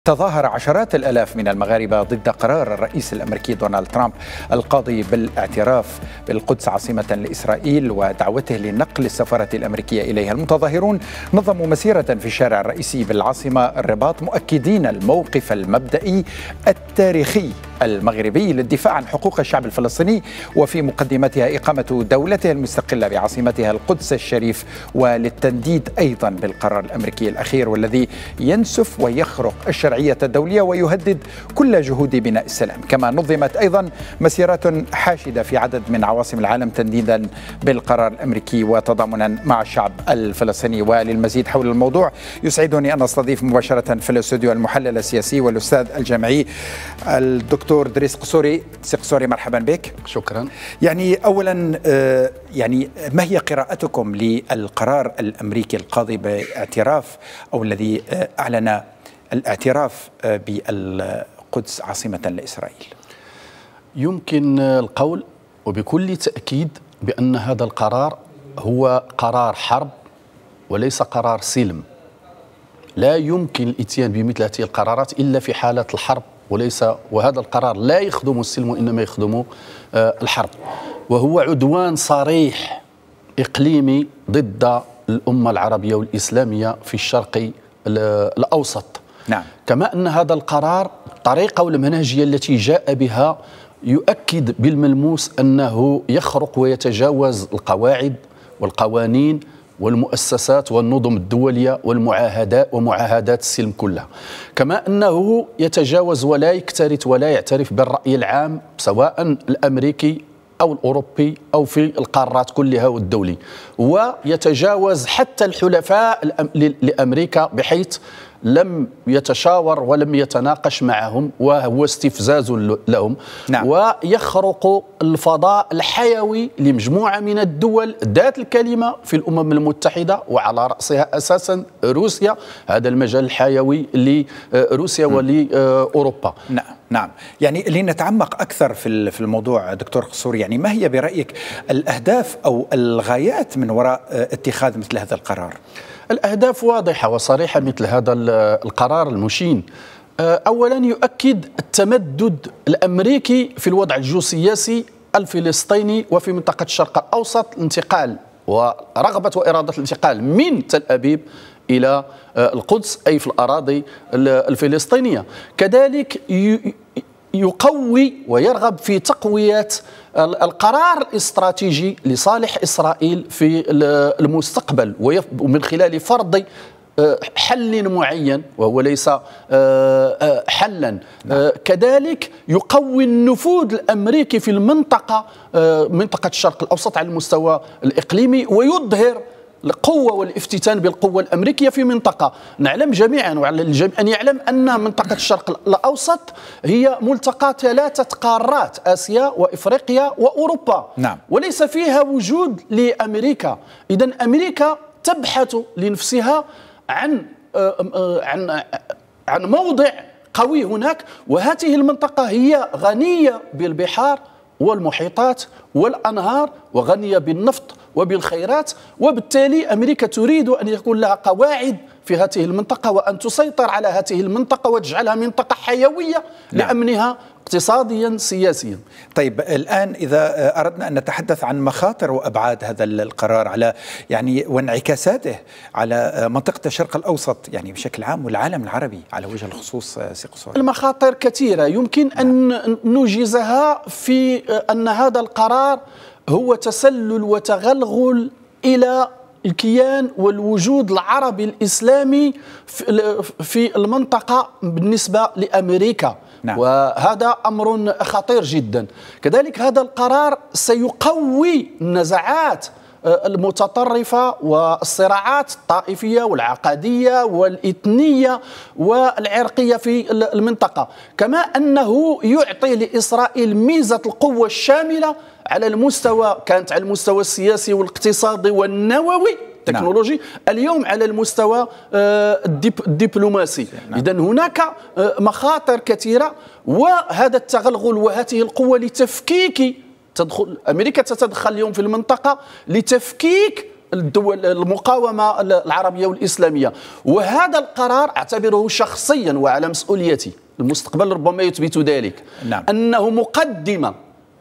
تظاهر عشرات الآلاف من المغاربة ضد قرار الرئيس الأمريكي دونالد ترامب القاضي بالاعتراف بالقدس عاصمة لإسرائيل ودعوته لنقل السفارة الأمريكية إليها. المتظاهرون نظموا مسيرة في الشارع الرئيسي بالعاصمة الرباط مؤكدين الموقف المبدئي التاريخي المغربي للدفاع عن حقوق الشعب الفلسطيني وفي مقدمتها إقامة دولته المستقلة بعاصمتها القدس الشريف، وللتنديد أيضا بالقرار الأمريكي الأخير والذي ينسف ويخرق الشرعية الدولية ويهدد كل جهود بناء السلام. كما نظمت أيضا مسيرات حاشدة في عدد من عواصم العالم تنديدا بالقرار الأمريكي وتضامنا مع الشعب الفلسطيني. وللمزيد حول الموضوع يسعدني أن أستضيف مباشرة في الاستوديو المحلل السياسي والأستاذ الجامعي الدكتور دريس قصوري. سي قصوري، مرحبا بك. شكرا. أولا ما هي قراءتكم للقرار الأمريكي القاضي باعتراف أو الذي أعلن الاعتراف بالقدس عاصمة لإسرائيل؟ يمكن القول وبكل تأكيد بأن هذا القرار هو قرار حرب وليس قرار سلم. لا يمكن الاتيان بمثل هذه القرارات إلا في حالة الحرب، وهذا القرار لا يخدم السلم وإنما يخدم الحرب، وهو عدوان صريح إقليمي ضد الأمة العربية والإسلامية في الشرق الأوسط. نعم. كما أن هذا القرار الطريقة والمنهجية التي جاء بها يؤكد بالملموس أنه يخرق ويتجاوز القواعد والقوانين والمؤسسات والنظم الدولية والمعاهدات ومعاهدات السلم كلها. كما أنه يتجاوز ولا يكترث ولا يعترف بالرأي العام سواء الأمريكي أو الأوروبي أو في القارات كلها والدولي، ويتجاوز حتى الحلفاء لأمريكا بحيث لم يتشاور ولم يتناقش معهم وهو استفزاز لهم. نعم. ويخرق الفضاء الحيوي لمجموعة من الدول ذات الكلمة في الأمم المتحدة وعلى رأسها أساسا روسيا، هذا المجال الحيوي لروسيا ولأوروبا. نعم. لنتعمق أكثر في الموضوع دكتور قصوري، ما هي برأيك الأهداف أو الغايات من وراء اتخاذ مثل هذا القرار؟ الأهداف واضحة وصريحة مثل هذا القرار المشين. أولا يؤكد التمدد الأمريكي في الوضع الجيوسياسي الفلسطيني وفي منطقة الشرق الأوسط، الانتقال ورغبة وإرادة الانتقال من تل أبيب إلى القدس أي في الأراضي الفلسطينية. كذلك يقوي ويرغب في تقوية القرار الاستراتيجي لصالح إسرائيل في المستقبل ومن خلال فرض حل معين وهو ليس حلا. كذلك يقوي النفوذ الأمريكي في المنطقة، منطقة الشرق الأوسط على المستوى الإقليمي، ويظهر القوة والافتتان بالقوة الأمريكية في منطقة. نعلم جميعا وعلى الجميع أن يعلم أن منطقة الشرق الأوسط هي ملتقى 3 قارات، آسيا وإفريقيا وأوروبا. نعم. وليس فيها وجود لأمريكا. إذن أمريكا تبحث لنفسها عن موضع قوي هناك، وهذه المنطقة هي غنية بالبحار والمحيطات والأنهار وغنية بالنفط وبالخيرات، وبالتالي أمريكا تريد أن يكون لها قواعد في هذه المنطقة وأن تسيطر على هذه المنطقة وتجعلها منطقة حيوية لأمنها اقتصاديا سياسيا. طيب، الآن إذا أردنا أن نتحدث عن مخاطر وأبعاد هذا القرار على وانعكاساته على منطقة الشرق الأوسط بشكل عام والعالم العربي على وجه الخصوص، سي قصوري. المخاطر كثيرة يمكن أن نوجزها في أن هذا القرار هو تسلل وتغلغل إلى الكيان والوجود العربي الإسلامي في المنطقة بالنسبة لأمريكا. نعم. وهذا أمر خطير جدا. كذلك هذا القرار سيقوي النزاعات المتطرفة والصراعات الطائفية والعقدية والإثنية والعرقية في المنطقة، كما أنه يعطي لإسرائيل ميزة القوة الشاملة على المستوى السياسي والاقتصادي والنووي التكنولوجي. نعم. اليوم على المستوى الدبلوماسي. نعم. إذن هناك مخاطر كثيرة، وهذا التغلغل وهذه القوة لتفكيك أمريكا تتدخل اليوم في المنطقة لتفكيك الدول المقاومة العربية والإسلامية. وهذا القرار أعتبره شخصيا وعلى مسؤوليتي، المستقبل ربما يثبت ذلك، نعم. أنه مقدمة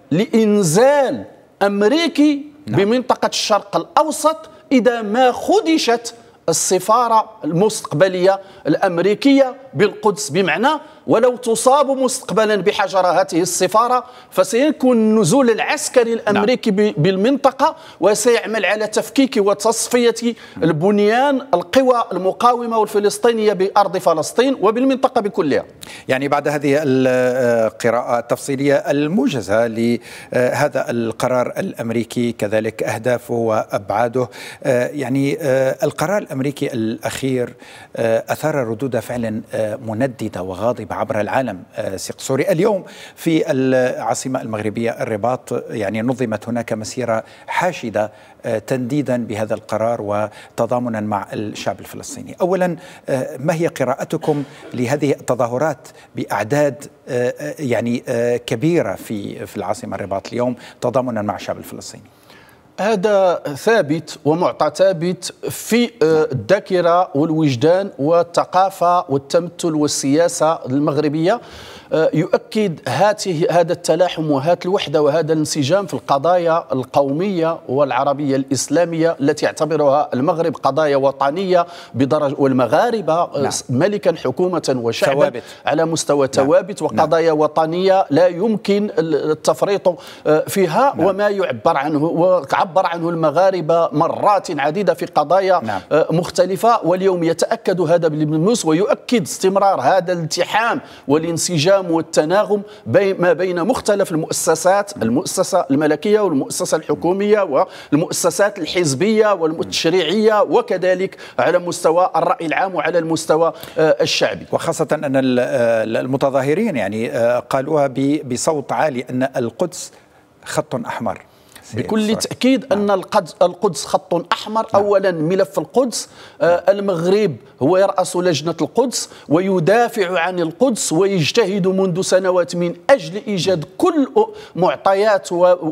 لإنزال أمريكي بمنطقة الشرق الأوسط إذا ما خدشت السفارة المستقبلية الأمريكية بالقدس، بمعنى ولو تصاب مستقبلا بحجر هذه السفارة فسيكون النزول العسكري الأمريكي بالمنطقة، وسيعمل على تفكيك وتصفية البنيان القوى المقاومة والفلسطينية بأرض فلسطين وبالمنطقة بكلها. يعني بعد هذه القراءة التفصيلية الموجزة لهذا القرار الأمريكي كذلك أهدافه وأبعاده، يعني القرار الأمريكي الأخير أثار ردود فعل منددة وغاضبة عبر العالم. سي قصوري، اليوم في العاصمة المغربية الرباط يعني نظمت هناك مسيرة حاشدة تنديدا بهذا القرار وتضامنا مع الشعب الفلسطيني. أولا، ما هي قراءتكم لهذه التظاهرات بأعداد يعني كبيرة في العاصمة الرباط اليوم تضامنا مع الشعب الفلسطيني؟ هذا ثابت ومعطى ثابت في الذاكرة والوجدان والثقافة والتمثل والسياسة المغربية. يؤكد هذا التلاحم وهذه الوحدة وهذا الانسجام في القضايا القومية والعربية الإسلامية التي يعتبرها المغرب قضايا وطنية بدرجة، والمغاربة ملكا حكومة وشعبا ثوابت على مستوى ثوابت وقضايا وطنية لا يمكن التفريط فيها. وما يعبر عنه وعبر عنه المغاربة مرات عديدة في قضايا مختلفة، واليوم يتأكد هذا بالملموس ويؤكد استمرار هذا الالتحام والانسجام والتناغم ما بين مختلف المؤسسات، المؤسسة الملكية والمؤسسة الحكومية والمؤسسات الحزبية والتشريعية، وكذلك على مستوى الرأي العام وعلى المستوى الشعبي. وخاصة أن المتظاهرين يعني قالوها بصوت عالي أن القدس خط أحمر. بكل تأكيد أن القدس خط أحمر. أولا ملف القدس، المغرب هو يرأس لجنة القدس ويدافع عن القدس ويجتهد منذ سنوات من أجل إيجاد كل معطيات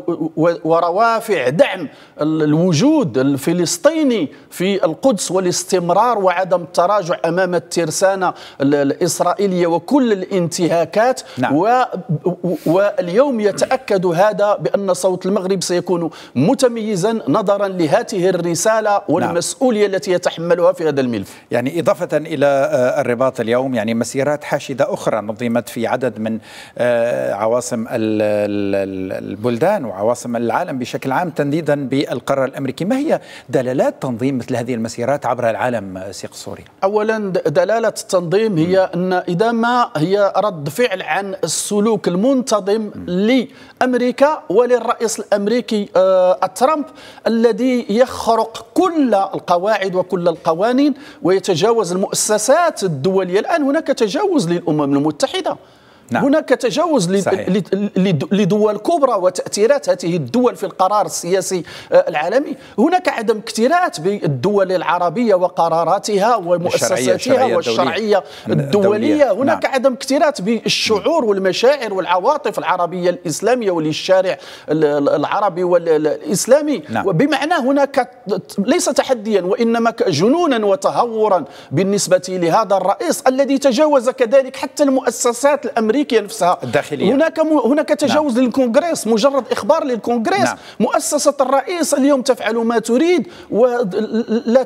وروافع دعم الوجود الفلسطيني في القدس والاستمرار وعدم التراجع أمام الترسانة الإسرائيلية وكل الانتهاكات. واليوم يتأكد هذا بأن صوت المغرب سيكون متميزا نظرا لهذه الرسالة والمسؤولية التي يتحملها في هذا الملف. يعني إضافة إلى الرباط اليوم يعني مسيرات حاشدة أخرى نظمت في عدد من عواصم البلدان وعواصم العالم بشكل عام تنديدا بالقرار الأمريكي. ما هي دلالات تنظيم مثل هذه المسيرات عبر العالم سي قصوري؟ أولا دلالة التنظيم هي أن إذا ما هي رد فعل عن السلوك المنتظم لأمريكا وللرئيس الأمريكي ترامب الذي يخرق كل القواعد وكل القوانين ويتجاوز المؤسسات الدولية. الآن هناك تجاوز للأمم المتحدة. هناك تجاوز لدول كبرى وتأثيرات هذه الدول في القرار السياسي العالمي. هناك عدم اكتراث بالدول العربية وقراراتها ومؤسساتها والشرعية الدولية. هناك عدم اكتراث بالشعور والمشاعر والعواطف العربية الإسلامية وللشارع العربي والإسلامي. بمعنى هناك ليس تحديا وإنما جنونا وتهورا بالنسبة لهذا الرئيس الذي تجاوز كذلك حتى المؤسسات الأمريكية نفسها الداخلية. هناك تجاوز للكونغرس، مجرد إخبار للكونغرس. مؤسسة الرئيس اليوم تفعل ما تريد ولا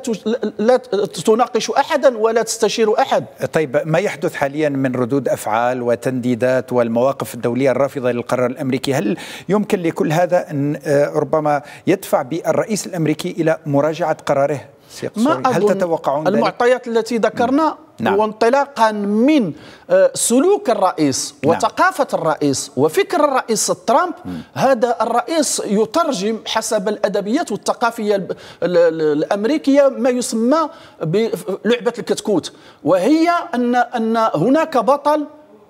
تناقش أحدا ولا تستشير أحد. طيب، ما يحدث حاليا من ردود أفعال وتنديدات والمواقف الدولية الرافضة للقرار الأمريكي، هل يمكن لكل هذا أن ربما يدفع بالرئيس الأمريكي إلى مراجعة قراره؟ ما هل تتوقعون المعطيات التي ذكرنا وانطلاقا من سلوك الرئيس وثقافة الرئيس وفكر الرئيس ترامب، هذا الرئيس يترجم حسب الأدبيات والثقافية الأمريكية ما يسمى بلعبة الكتكوت، وهي أن هناك بطل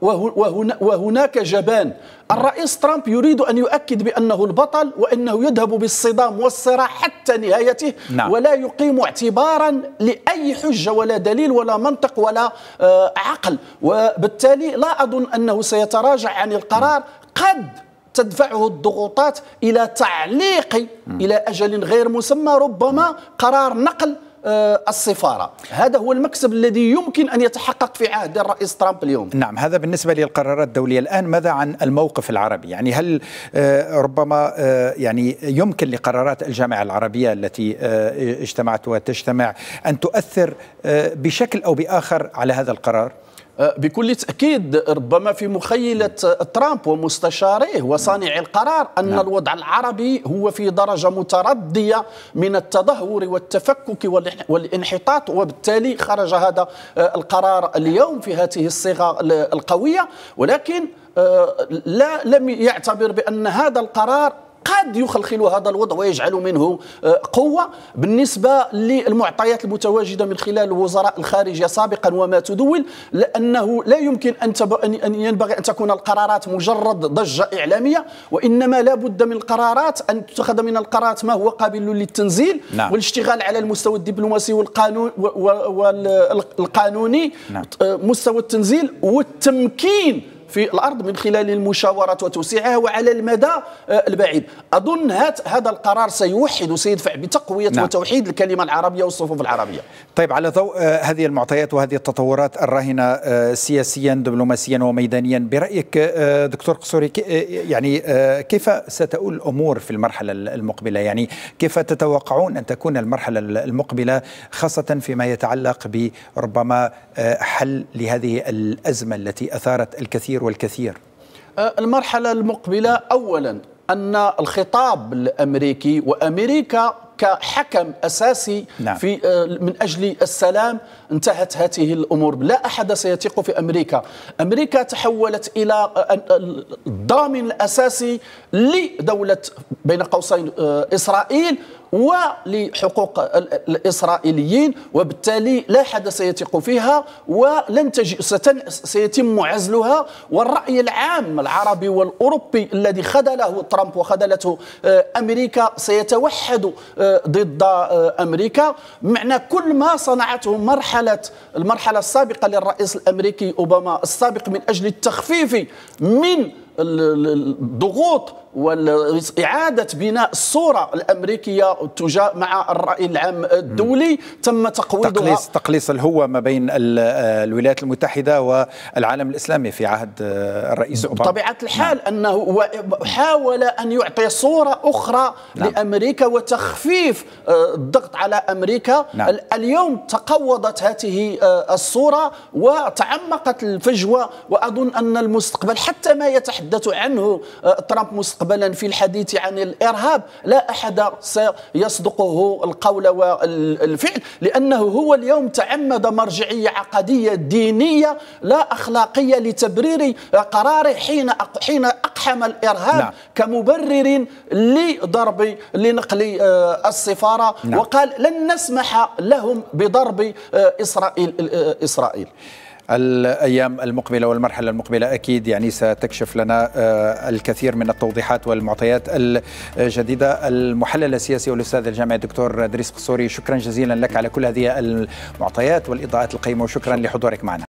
وهناك جبان. الرئيس ترامب يريد أن يؤكد بأنه البطل وأنه يذهب بالصدام والصراع حتى نهايته ولا يقيم اعتبارا لأي حجة ولا دليل ولا منطق ولا عقل، وبالتالي لا أظن أنه سيتراجع عن القرار. تدفعه الضغوطات إلى تعليق إلى أجل غير مسمى ربما قرار نقل السفارة. هذا هو المكسب الذي يمكن أن يتحقق في عهد الرئيس ترامب اليوم. نعم، هذا بالنسبة للقرارات الدولية. الآن ماذا عن الموقف العربي؟ يعني هل ربما يعني يمكن لقرارات الجامعة العربية التي اجتمعت وتجتمع أن تؤثر بشكل أو بآخر على هذا القرار؟ بكل تأكيد. ربما في مخيلة ترامب ومستشاريه وصانع القرار أن الوضع العربي هو في درجة متردية من التدهور والتفكك والانحطاط، وبالتالي خرج هذا القرار اليوم في هذه الصيغة القوية، ولكن لم يعتبر بأن هذا القرار قد يخلخل هذا الوضع ويجعل منه قوة. بالنسبة للمعطيات المتواجدة من خلال وزراء الخارجية سابقا وما تدول، لأنه لا يمكن أن ينبغي أن تكون القرارات مجرد ضجة إعلامية، وإنما لا بد من القرارات أن تتخذ من القرارات ما هو قابل للتنزيل والاشتغال على المستوى الدبلوماسي والقانوني مستوى التنزيل والتمكين في الأرض من خلال المشاورات وتوسيعها وعلى المدى البعيد. أظن هذا القرار سيوحد وسيدفع بتقوية وتوحيد الكلمة العربية والصفوف العربية. طيب، على ضوء هذه المعطيات وهذه التطورات الراهنة سياسيا دبلوماسيا وميدانيا، برأيك دكتور قصوري يعني كيف ستؤول الأمور في المرحلة المقبلة؟ يعني كيف تتوقعون أن تكون المرحلة المقبلة، خاصة فيما يتعلق بربما حل لهذه الأزمة التي أثارت الكثير والكثير؟ المرحلة المقبلة أولا أن الخطاب الأمريكي وأمريكا كحكم أساسي في من أجل السلام انتهت هذه الأمور. لا أحد سيثق في أمريكا. أمريكا تحولت إلى الضامن الأساسي لدولة بين قوسين إسرائيل ولحقوق الإسرائيليين، وبالتالي لا أحد سيثق فيها ولن سيتم عزلها. والرأي العام العربي والأوروبي الذي خذله ترامب وخذلته أمريكا سيتوحد ضد أمريكا. معنى كل ما صنعته المرحلة السابقة للرئيس الأمريكي أوباما السابق من أجل التخفيف من الضغوط وإعادة بناء الصورة الأمريكية مع الرأي العام الدولي تم تقويضها. تقليص الهوة ما بين الولايات المتحدة والعالم الإسلامي في عهد الرئيس أوباما. بطبيعة الحال أنه حاول أن يعطي صورة أخرى لأمريكا وتخفيف الضغط على أمريكا. اليوم تقوضت هذه الصورة وتعمقت الفجوة، وأظن أن المستقبل حتى ما يتحدث عنه ترامب مستقبلا في الحديث عن الإرهاب لا أحد سيصدقه القول والفعل، لأنه هو اليوم تعمد مرجعية عقدية دينية لا أخلاقية لتبرير قراره حين أقحم الإرهاب كمبرر لنقل السفارة وقال لن نسمح لهم بضرب إسرائيل. الأيام المقبلة والمرحلة المقبلة أكيد يعني ستكشف لنا الكثير من التوضيحات والمعطيات الجديدة. المحلل السياسي والأستاذ الجامعي الدكتور دريس قصوري، شكرا جزيلا لك على كل هذه المعطيات والإضاءات القيمة، وشكرا لحضورك معنا.